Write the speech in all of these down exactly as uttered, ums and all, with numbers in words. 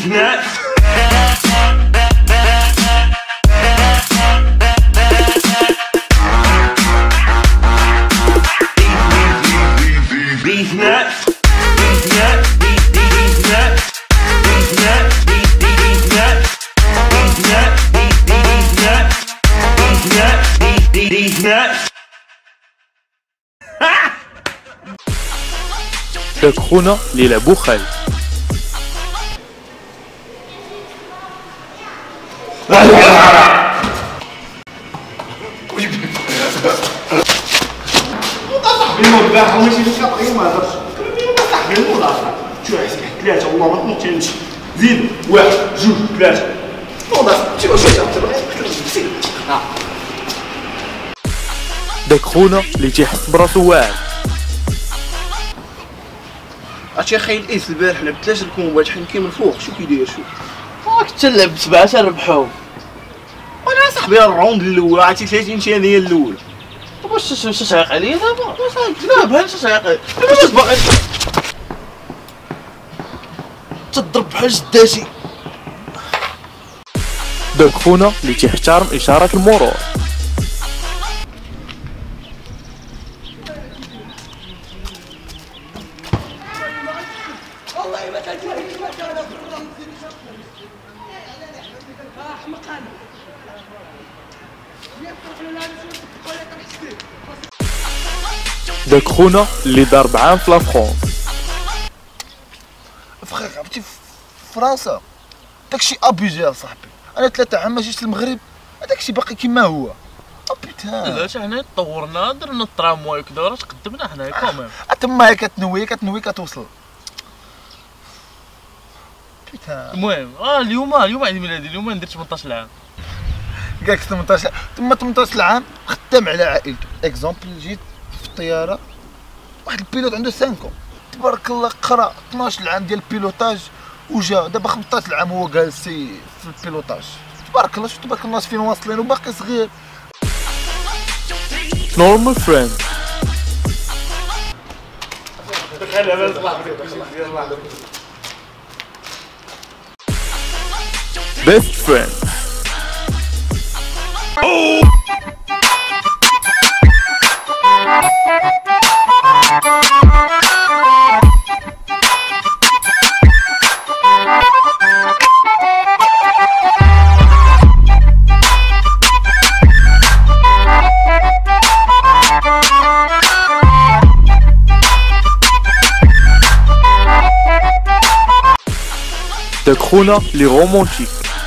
داك خونا اللي لعبو خايب. المباح ماشي الكابري ما هضرش صاحبي المدافع شو حسب ثلاثة والله ما تنوض تمشي زيد واحد جوج ثلاثة المدافع شوف شوف شوف داك خونا اللي تيحس براسو واعر. عرفتي اخي الايس البارح لعبت ثلاثة الكومبات حنا كاين من الفوق شو كيدير شو راك تلعب سبعة تربحو وانا صاحبي الراوند الاول عرفتي ثلاثين ثانية الاولى واش تسعيق عليا دابا؟ لا بحال تسعيق واش باغي تضرب بحال جداتي. داك خونا اللي تيحترم اشارات المرور. داك خونا اللي ضرب عام في لافرونس. فخير عرفتي في فرنسا داكشي ابيزي صاحبي. انا ثلاثة عام ما جيتش للمغرب هذاكشي باقي كيما هو. او بيتان لا حنا تطورنا درنا الترامواي وكذا راه تقدمنا حنايا كوميم. تما هي كتنوي كتنوي كتوصل. بيتان المهم اه اليوم اليوم عيد ميلادي اليوم ندير ثمنطاش عام. قالك ثمنطاش تما ثمنطاش عام خدام على عائلته. اكزومبل جيت في الطياره واحد البيلوت عنده خمسة تبارك الله قرا اثناش عام ديال البيلوتاج وجا دابا خمسطاش عام هو جالس في البيلوتاج. تبارك الله شوف تبارك الناس فين واصلين وباقي صغير. نورمال فريند. بيست فريند. داك خونا لي رومونتيك.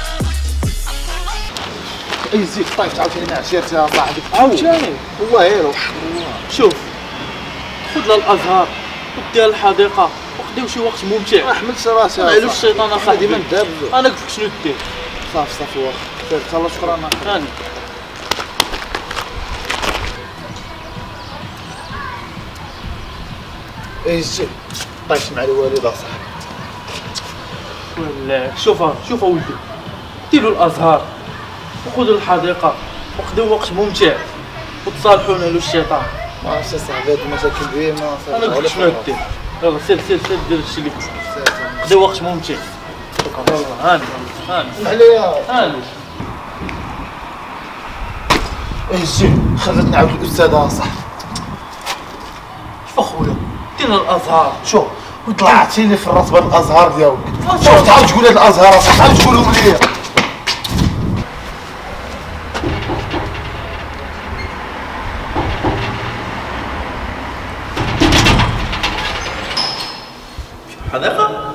اي زيد طايفت عاوتاني مع عشيرتي يا صاحبي. عاوتاني والله غير شوف خذنا الازهار وديها الحديقه وخديو شي وقت ممتع. ما حملتش راسي ما علوش الشيطان اصاحبي ديما نداب. انا قلت لك شنو دير. صافي صافي واخا تهلا شكرا. هاني اي زيد طايفت مع الوالده صاحبي. ولا شوف شوف اولدي ديروا الازهار وخذوا الحديقه وخذوا وقت ممتع وتصالحوا له الشيطان. ما عرفتش صاحبي هاد المشاكل ديما انا قلت شنو دير. يلا سير سير سير دير الشيء اللي قلت. خذوا وقت ممتع. يلا هاني هاني عليا هاني. اي زيد خلتني نعاود الاستاذه صاحبي. شوف اخويا دينا الازهار. شوف وطلعتي لي في الراس بهاد الازهار ديالك. شوف تعاود تقول هاد الازهار اصاحبي تعاود تقولهم ليا. حديقه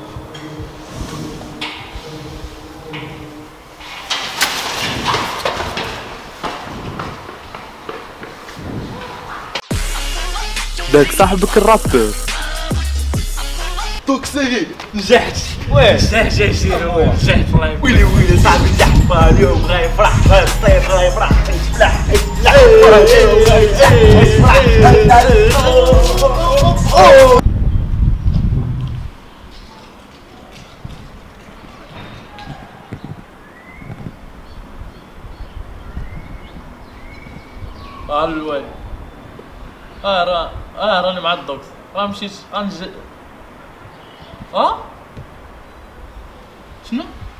داك صاحبك الرابور. دوك سيري نجحت. واه نجح جا يسير واه نجحت الله يبارك. ويلي ويلي صاحبي نجح اليوم غا يفرح غا الصيف غا يفرح يفلح يفلح. ها الوالد اه راه اه راني مع الدكتور راه مشيت غنج اه شنو؟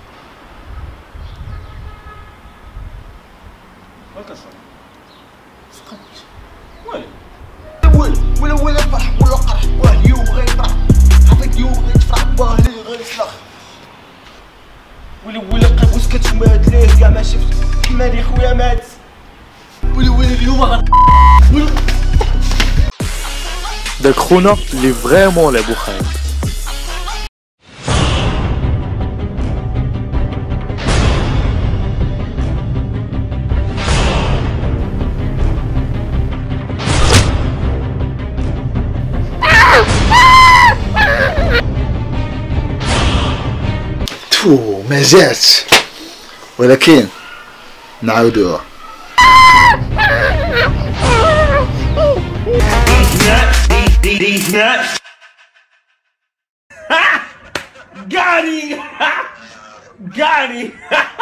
ما كسر سقط. ويلي ولا ولا ولا فرح ولا قرح واه اليوم غيطرح عطيك اليوم غيتفرح باه لي غيسلخ ولا ولا قابوس كتمات ليه كاع ما شفت كيما لي خويا مات ولا ولا اليوم غن ولا داك خونا اللي فريمون لعبو خايب. تفو ما جاتش ولكن نعاودوها. These nuts. Got him! Got him!